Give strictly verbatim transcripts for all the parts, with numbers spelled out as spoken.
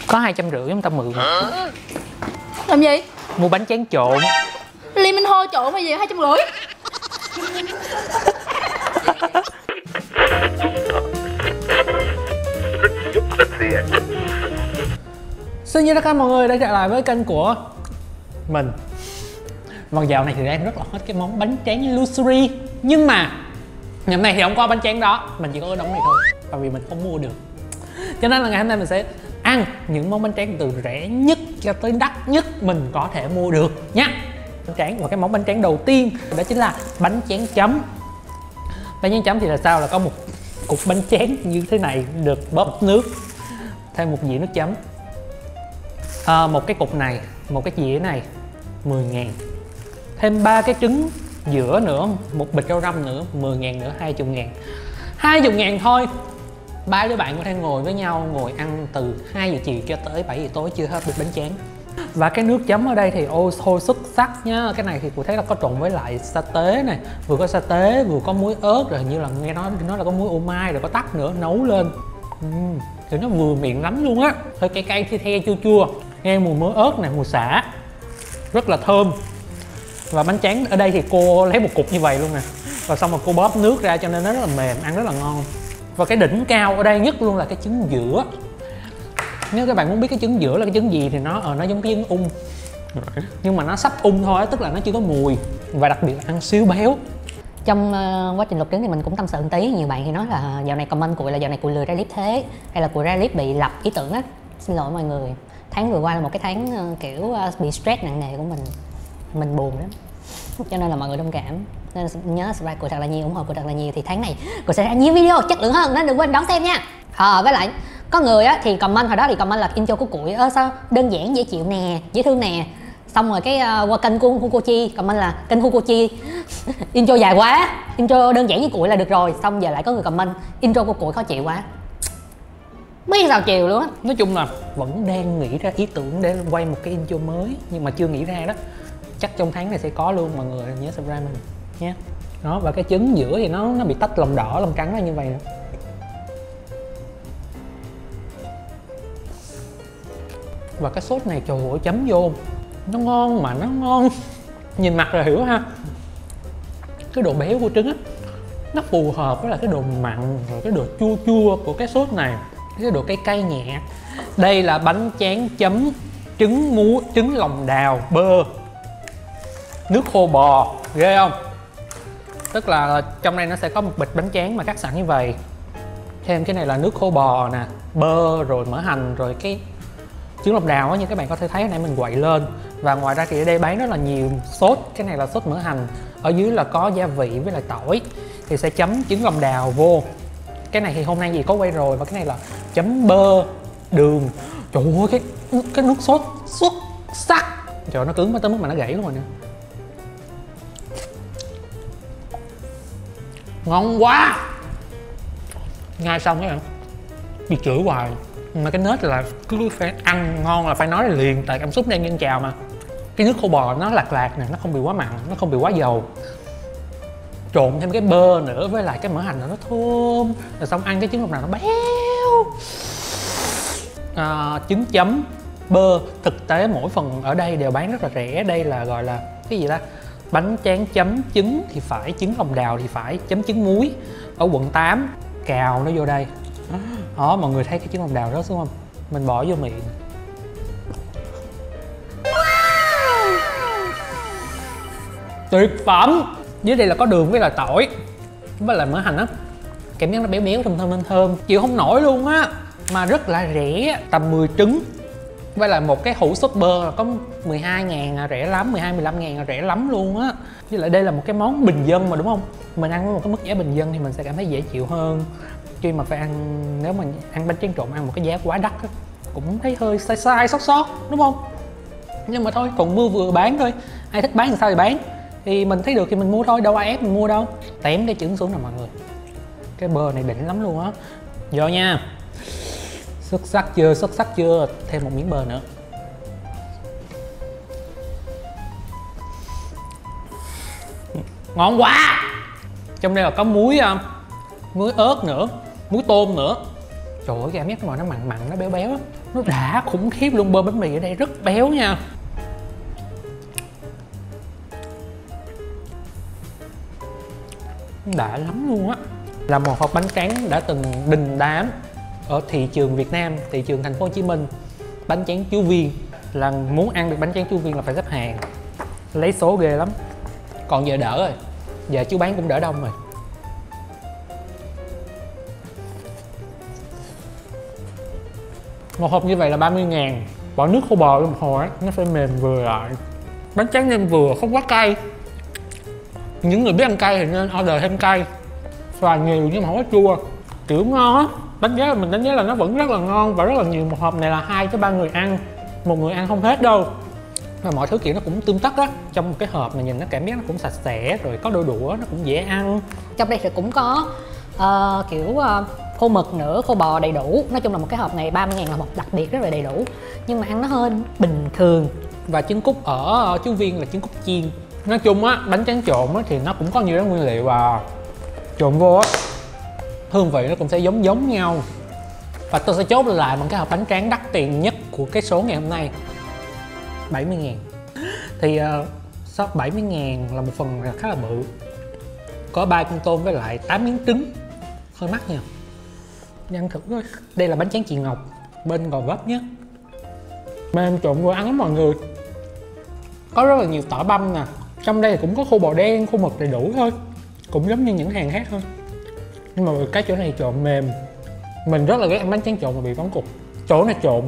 Có hai trăm rưỡi chúng ta mượn. Làm gì? Mua bánh tráng trộn. Liên Minh Hô trộn hay gì hai trăm rưỡi? Xin chào tất cả mọi người đã trở lại với kênh của mình. Vòng dạo này thì đang rất là hết cái món bánh tráng Luxury. Nhưng mà ngày hôm nay thì không có bánh tráng đó, mình chỉ có cái đống này thôi, tại vì mình không mua được. Cho nên là ngày hôm nay mình sẽ ăn những món bánh tráng từ rẻ nhất cho tới đắt nhất mình có thể mua được nha. Bánh tráng, và cái món bánh tráng đầu tiên đó chính là bánh tráng chấm. Bánh tráng chấm thì là sao? Là có một cục bánh tráng như thế này được bóp nước, thêm một dĩa nước chấm. À, một cái cục này, một cái dĩa này mười ngàn, thêm ba cái trứng giữa nữa, một bịch rau răm nữa mười ngàn nữa, hai mươi ngàn. hai mươi ngàn thôi, ba đứa bạn có thể ngồi với nhau, ngồi ăn từ hai giờ chiều cho tới bảy giờ tối chưa hết được bánh tráng. Và cái nước chấm ở đây thì ôi thôi xuất sắc nhá. Cái này thì cô thấy là có trộn với lại sa tế này, vừa có sa tế vừa có muối ớt, rồi hình như là nghe nói nó là có muối ô mai, rồi có tắc nữa, nấu lên uhm, thì nó vừa miệng lắm luôn á. Hơi cay cay the the chua chua, nghe mùi muối ớt này, mùi xả, rất là thơm. Và bánh tráng ở đây thì cô lấy một cục như vậy luôn nè, và xong rồi cô bóp nước ra cho nên nó rất là mềm, ăn rất là ngon. Và cái đỉnh cao ở đây nhất luôn là cái trứng giữa. Nếu các bạn muốn biết cái trứng giữa là cái trứng gì thì nó ờ, nó giống cái trứng ung, nhưng mà nó sắp ung thôi, tức là nó chưa có mùi, và đặc biệt là ăn xíu béo. Trong uh, quá trình luộc trứng thì mình cũng tâm sự một tí. Nhiều bạn thì nói là dạo này comment Cụi là dạo này Cụi lười ra clip thế, hay là Cụi ra clip bị lập ý tưởng á. Xin lỗi mọi người, tháng vừa qua là một cái tháng uh, kiểu uh, bị stress nặng nề của mình, mình buồn lắm, cho nên là mọi người thông cảm. Nên nhớ subscribe Cụi thật là nhiều, ủng hộ Cụi thật là nhiều, thì tháng này Cụi sẽ ra nhiều video chất lượng hơn, nên đừng quên đón xem nha. À, với lại có người á thì comment hồi đó thì comment là intro của Cụi ơ sao đơn giản dễ chịu nè, dễ thương nè. Xong rồi cái uh, qua kênh của Hukochi comment là kênh Hukochi intro dài quá, intro đơn giản với Cụi là được rồi. Xong giờ lại có người comment intro của Cụi khó chịu quá, biết sao chiều luôn á. Nói chung là vẫn đang nghĩ ra ý tưởng để quay một cái intro mới, nhưng mà chưa nghĩ ra đó. Chắc trong tháng này sẽ có luôn, mọi người nhớ subscribe mình nhé. Đó, và cái trứng giữa thì nó nó bị tách lòng đỏ lòng trắng ra như vậy nè. Và cái sốt này trời ơi, chấm vô nó ngon mà nó ngon, nhìn mặt là hiểu ha. Cái độ béo của trứng á nó phù hợp với là cái độ mặn rồi cái độ chua chua của cái sốt này, cái độ cay cay nhẹ. Đây là bánh tráng chấm trứng muối, trứng lòng đào, bơ, nước khô bò, ghê không? Tức là trong đây nó sẽ có một bịch bánh tráng mà cắt sẵn như vậy, thêm cái này là nước khô bò nè, bơ, rồi mỡ hành, rồi cái trứng lòng đào á, như các bạn có thể thấy hồi nãy mình quậy lên. Và ngoài ra thì ở đây bán rất là nhiều sốt. Cái này là sốt mỡ hành, ở dưới là có gia vị với lại tỏi, thì sẽ chấm trứng lòng đào vô. Cái này thì hôm nay gì có quay rồi. Và cái này là chấm bơ, đường. Trời ơi, cái cái nước sốt xuất sắc. Trời, nó cứng tới mức mà nó gãy luôn rồi nè. Ngon quá. Ngay xong cái bị chửi hoài, mà cái nết là cứ phải ăn ngon là phải nói là liền, tại cảm xúc đang dâng trào mà. Cái nước khô bò nó lạc lạc nè, nó không bị quá mặn, nó không bị quá dầu, trộn thêm cái bơ nữa với lại cái mỡ hành nó thơm, rồi xong ăn cái trứng lòng nào nó béo. À, trứng chấm bơ, thực tế mỗi phần ở đây đều bán rất là rẻ. Đây là gọi là cái gì ta, bánh tráng chấm trứng thì phải, trứng lòng đào thì phải chấm trứng muối. Ở quận tám cào nó vô đây đó, mọi người thấy cái trứng lòng đào đó đúng không, mình bỏ vô miệng. Tuyệt phẩm. Dưới đây là có đường với là tỏi với lại mỡ hành á, cảm giác nó béo béo thơm thơm thơm, chịu không nổi luôn á. Mà rất là rẻ, tầm mười trứng với lại một cái hũ sốt bơ là có mười hai ngàn à, rẻ lắm, mười hai mười lăm ngàn à, rẻ lắm luôn á. Với lại đây là một cái món bình dân mà đúng không, mình ăn với một cái mức giá bình dân thì mình sẽ cảm thấy dễ chịu hơn. Khi mà phải ăn, nếu mà ăn bánh tráng trộn ăn một cái giá quá đắt á, cũng thấy hơi sai sai sót sót đúng không. Nhưng mà thôi, còn mưa vừa bán thôi, ai thích bán thì sao thì bán, thì mình thấy được thì mình mua thôi, đâu ai ép mình mua đâu. Tém cái trứng xuống nè mọi người, cái bơ này đỉnh lắm luôn á. Vô nha. Xuất sắc chưa, xuất sắc chưa. Thêm một miếng bơ nữa. Ngon quá. Trong đây là có muối muối ớt nữa, muối tôm nữa, Trời ơi, cảm giác mà nó mặn mặn, nó béo béo. Nó đã khủng khiếp luôn, bơ bánh mì ở đây rất béo nha. Đã lắm luôn á. Là một hộp bánh tráng đã từng đình đám ở thị trường Việt Nam, thị trường thành phố Hồ Chí Minh. Bánh tráng Chú Viên, là muốn ăn được bánh tráng Chú Viên là phải xếp hàng, lấy số ghê lắm. Còn giờ đỡ rồi, giờ chú bán cũng đỡ đông rồi. Một hộp như vậy là ba mươi ngàn. Bỏ nước khô bò lên một hồi á, nó phải mềm vừa lại. Bánh tráng nem vừa, không quá cay. Những người biết ăn cay thì nên order thêm cay, xoài nhiều nhưng mà không có chua, kiểu ngon á. Đánh giá là mình đánh giá là nó vẫn rất là ngon và rất là nhiều. Một hộp này là hai tới ba người ăn, một người ăn không hết đâu. Và mọi thứ kiểu nó cũng tươm tất á. Trong một cái hộp này nhìn nó cảm giác nó cũng sạch sẽ, rồi có đôi đũa nó cũng dễ ăn. Trong đây thì cũng có uh, kiểu uh, khô mực nữa, khô bò đầy đủ. Nói chung là một cái hộp này ba mươi ngàn là một đặc biệt rất là đầy đủ. Nhưng mà ăn nó hơi bình thường. Và trứng cút ở Chú Viên là trứng cút chiên. Nói chung á, bánh tráng trộn á thì nó cũng có nhiều đó nguyên liệu và trộn vô á, hương vị nó cũng sẽ giống giống nhau. Và tôi sẽ chốt lại bằng cái hộp bánh tráng đắt tiền nhất của cái số ngày hôm nay, bảy mươi ngàn. Thì uh, shop bảy mươi ngàn là một phần khá là bự, có ba con tôm với lại tám miếng trứng, hơi mắc nha. Đi ăn thử thôi. Đây là bánh tráng chị Ngọc, bên Gò Vấp nhé. Mềm trộn vô ăn lắm mọi người. Có rất là nhiều tỏi băm nè. Trong đây thì cũng có khô bò đen, khô mực đầy đủ thôi, cũng giống như những hàng khác thôi. Nhưng mà cái chỗ này trộn mềm. Mình rất là ghét ăn bánh tráng trộn mà bị vón cục. Chỗ này trộn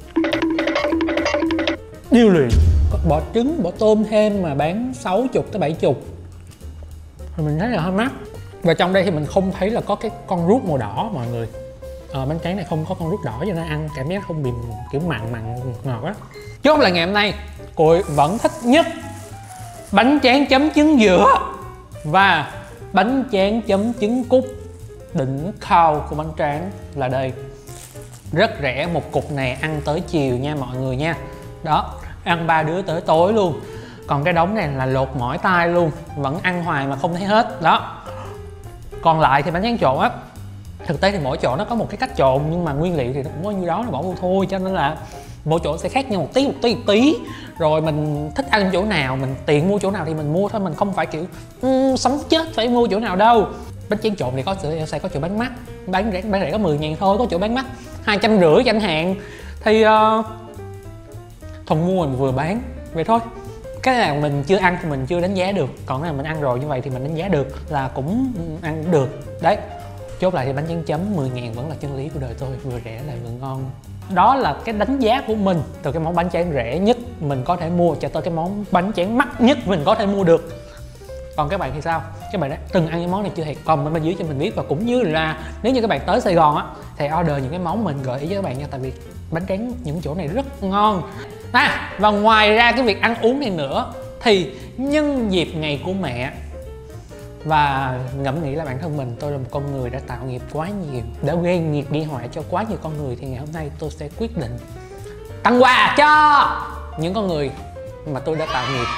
điêu luyện, bỏ trứng, bỏ tôm thêm mà bán sáu mươi tới bảy mươi. Rồi mình thấy là hơi mắc. Và trong đây thì mình không thấy là có cái con ruốc màu đỏ mọi người. Ờ, bánh tráng này không có con ruốc đỏ cho nên ăn cảm giác không bị kiểu mặn mặn ngọt á. Chốt là ngày hôm nay cô vẫn thích nhất bánh tráng chấm trứng dừa và bánh tráng chấm trứng cút. Đỉnh cao của bánh tráng là đây. Rất rẻ, một cục này ăn tới chiều nha mọi người nha. Đó, ăn ba đứa tới tối luôn. Còn cái đống này là lột mỏi tay luôn, vẫn ăn hoài mà không thấy hết. Đó. Còn lại thì bánh tráng trộn á, thực tế thì mỗi chỗ nó có một cái cách trộn, nhưng mà nguyên liệu thì nó cũng có như đó, nó bỏ vô thôi. Cho nên là mỗi chỗ sẽ khác nhau một tí một tí một tí. Rồi mình thích ăn chỗ nào, mình tiện mua chỗ nào thì mình mua thôi. Mình không phải kiểu um, sống chết phải mua chỗ nào đâu. Bánh tráng trộn thì có sẽ có chỗ bán mắc, bán rẻ bán rẻ có mười ngàn thôi, có chỗ bán mắc hai trăm rưỡi chẳng hạn. Thì uh, Thuần mua mình vừa bán vậy thôi. Cái nào mình chưa ăn thì mình chưa đánh giá được, còn cái nào mình ăn rồi như vậy thì mình đánh giá được, là cũng ăn được. Đấy, chốt lại thì bánh tráng chấm mười ngàn vẫn là chân lý của đời tôi, vừa rẻ lại vừa ngon. Đó là cái đánh giá của mình, từ cái món bánh tráng rẻ nhất mình có thể mua cho tới cái món bánh tráng mắc nhất mình có thể mua được. Còn các bạn thì sao? Các bạn đã từng ăn cái món này chưa thì comment bên dưới cho mình biết. Và cũng như là nếu như các bạn tới Sài Gòn á thì order những cái món mình gợi ý cho các bạn nha. Tại vì bánh tráng những chỗ này rất ngon. À, và ngoài ra cái việc ăn uống này nữa thì nhân dịp ngày của mẹ, và ngẫm nghĩ là bản thân mình, tôi là một con người đã tạo nghiệp quá nhiều, đã gây nghiệp gây họa cho quá nhiều con người, thì ngày hôm nay tôi sẽ quyết định tặng quà cho những con người mà tôi đã tạo nghiệp.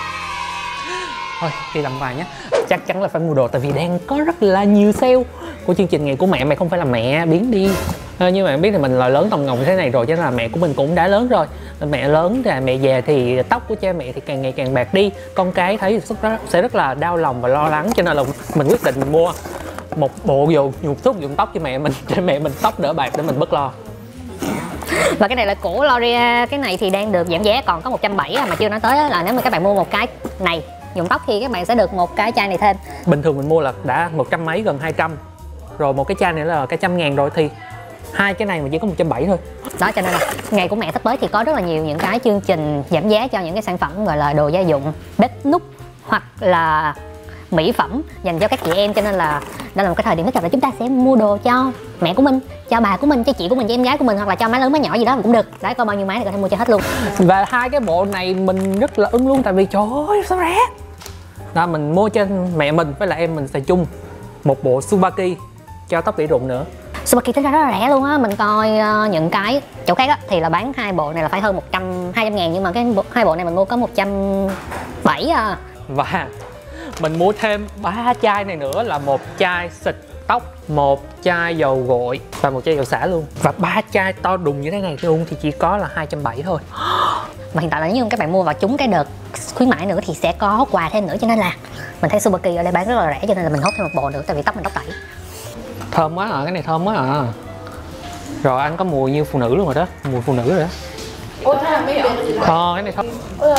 Thôi đi làm quà nhé. Chắc chắn là phải mua đồ, tại vì đang có rất là nhiều sale của chương trình ngày của mẹ. Mẹ không phải là mẹ biến đi. À, như bạn biết thì mình là lớn tòng ngồng như thế này rồi, cho nên là mẹ của mình cũng đã lớn rồi. Mẹ lớn thì mẹ già thì tóc của cha mẹ thì càng ngày càng bạc đi. Con cái thấy sẽ rất là đau lòng và lo lắng, cho nên là mình quyết định mình mua một bộ dù nhuộm thuốc nhuộm tóc cho mẹ mình, cho mẹ mình tóc đỡ bạc để mình bớt lo. Và cái này là của L'Oreal, cái này thì đang được giảm giá còn có một trăm bảy mươi mà chưa nói tới là nếu mà các bạn mua một cái này nhuộm tóc thì các bạn sẽ được một cái chai này thêm. Bình thường mình mua là đã một trăm mấy, gần hai trăm rồi, một cái chai này là cái trăm ngàn rồi, thì hai cái này mà chỉ có một trăm bảy mươi thôi. Đó, cho nên là ngày của mẹ sắp tới thì có rất là nhiều những cái chương trình giảm giá cho những cái sản phẩm gọi là đồ gia dụng, bếp núc hoặc là mỹ phẩm dành cho các chị em, cho nên là đây là một cái thời điểm thích hợp là chúng ta sẽ mua đồ cho mẹ của mình, cho bà của mình, cho chị của mình, cho em gái của mình, hoặc là cho má lớn má nhỏ gì đó cũng được. Đấy, có bao nhiêu máy thì có thể mua cho hết luôn. Và hai cái bộ này mình rất là ưng luôn, tại vì trời ơi sao rẻ. Đó, mình mua cho mẹ mình với lại em mình xài chung một bộ Subaki cho tóc bị rụng nữa. Subaki tính ra rất là rẻ luôn á. Mình coi uh, những cái chỗ khác á thì là bán hai bộ này là phải hơn một trăm, hai trăm ngàn, nhưng mà cái bộ, hai bộ này mình mua có một trăm bảy à. Và mình mua thêm ba chai này nữa, là một chai xịt tóc, một chai dầu gội và một chai dầu xả luôn. Và ba chai to đùng như thế này luôn thì chỉ có là hai trăm bảy mươi thôi. Mà hiện tại là nếu như các bạn mua vào trúng cái đợt khuyến mãi nữa thì sẽ có quà thêm nữa, cho nên là mình thấy Super Kỳ ở đây bán rất là rẻ, cho nên là mình hốt thêm một bộ nữa, tại vì tóc mình tóc tẩy. Thơm quá à, cái này thơm quá à. Rồi anh có mùi như phụ nữ luôn rồi đó, mùi phụ nữ rồi đó. Ôi thế là mấy việc. Ờ, cái này thơm.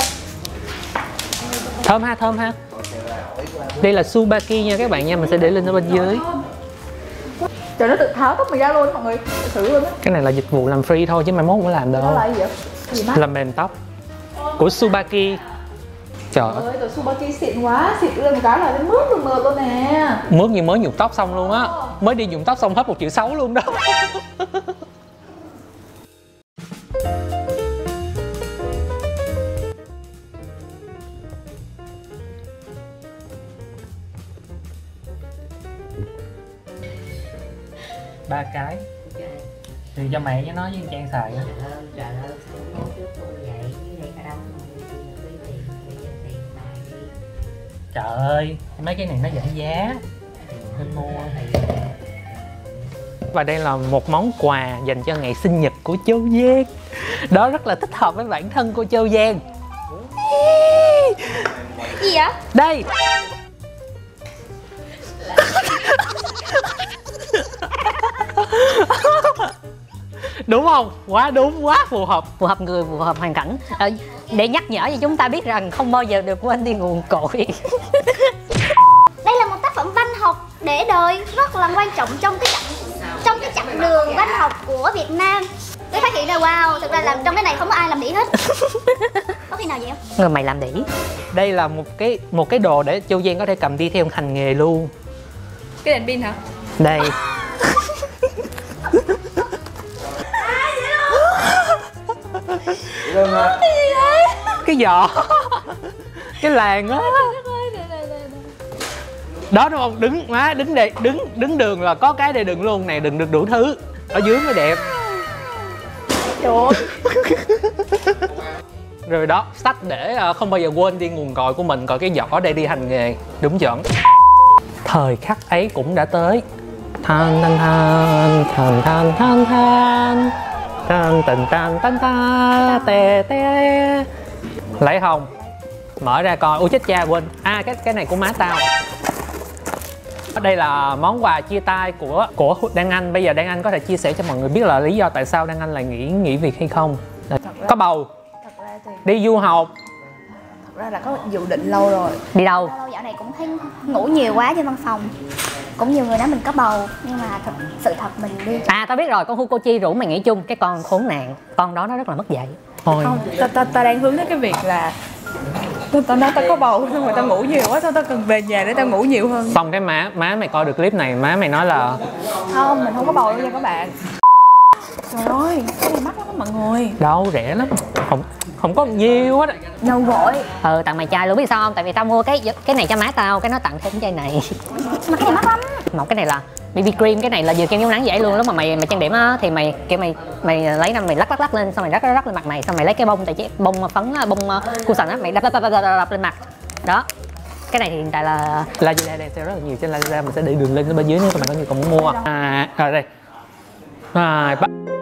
Thơm ha, thơm ha. Đây là Subaki nha các bạn nha, mình sẽ để link ở bên dưới. Trời, nó tự tháo tóc mình ra luôn mọi người, thật sự luôn á. Cái này là dịch vụ làm free thôi chứ mai mốt không có làm đâu. Nó là gì vậy? Gì má? Làm mềm tóc của Subaki. Trời ơi, Ơi, Subaki xịn quá, xịn lên một cái là đến mướt luôn mượt luôn nè. mướt như mới nhuộm tóc xong luôn á. Mới đi nhuộm tóc xong hết một triệu sáu luôn đó. Ba cái thì cho mẹ với nó với Trang xài á. Trời ơi, mấy cái này nó giảm giá nên mua. Và đây là một món quà dành cho ngày sinh nhật của Châu Giang. Đó rất là thích hợp với bản thân của Châu Giang. Gì vậy? Đây. Đúng không? Quá đúng, quá phù hợp. Phù hợp người, phù hợp hoàn cảnh. À, để nhắc nhở cho chúng ta biết rằng không bao giờ được quên đi nguồn cội. Đây là một tác phẩm văn học để đời rất là quan trọng trong cái chặng trong cái chặng đường văn học của Việt Nam. Tôi phát hiện ra wow, thực ra là trong cái này không có ai làm đĩ hết. Có khi nào vậy không? Người mày làm đĩ. Đây là một cái một cái đồ để Châu Giang có thể cầm đi theo hành nghề luôn. Cái đèn pin hả? Đây. Cái giỏ. Cái làng á. Đó đúng không? Đứng má đứng đây, đứng đứng đường là có cái để đựng luôn này, đừng được đủ thứ. Ở dưới mới đẹp. Trời ơi. Rồi đó, sách để không bao giờ quên đi nguồn cội của mình, còn cái giỏ để đi hành nghề. Đúng chuẩn. Thời khắc ấy cũng đã tới. Than than than than than than than than than than than than tè tè. Lấy hồng. Mở ra coi. Ui chết cha quên. À cái cái này của má tao. Đây là món quà chia tay của của Đan Anh. Bây giờ Đan Anh có thể chia sẻ cho mọi người biết là lý do tại sao Đan Anh lại nghỉ nghỉ việc hay không? Có bầu. Thật ra thì Đi du học. thật ra là có dự định lâu rồi. Đi đâu? Lâu dạo này cũng thấy ngủ nhiều quá trên văn phòng. Cũng nhiều người nói mình có bầu, nhưng mà thật sự thật mình đi. À tao biết rồi, con Hukochi rủ mày nghỉ chung. Cái con khốn nạn, con đó nó rất là mất dạy. Thôi. Không, ta, ta, ta đang hướng đến cái việc là Tao ta nói tao có bầu xong rồi tao ngủ nhiều quá, sao tao cần về nhà để tao ngủ nhiều hơn. Xong cái má má mày coi được clip này, má mày nói là Không, mình không có bầu đâu nha các bạn. Trời ơi, cái này mắc lắm mọi người. đâu rẻ lắm, không không có nhiều hết. Dầu gội. Ừ, tặng mày chai luôn, biết sao không? Tại vì tao mua cái cái này cho má tao, cái nó tặng thêm cái chai này. Mà cái này mắc lắm. Một cái này là bê bê cream, cái này là vừa kem chống nắng dễ luôn. Lúc mà mày mày trang điểm á thì mày kiểu mày mày lấy ra mày lắc lắc lắc lên, xong mày rắc rắc rắc lên mặt mày, xong mày lấy cái bông tại chứ bông phấn bông cushion á, mày đập đập đập đập đập lên mặt. Đó. Cái này thì hiện tại là Lazada đang sale rất là nhiều trên Lazada, mình sẽ để đường link ở bên dưới nếu các bạn có nhu cầu muốn mua. À, rồi đây. À,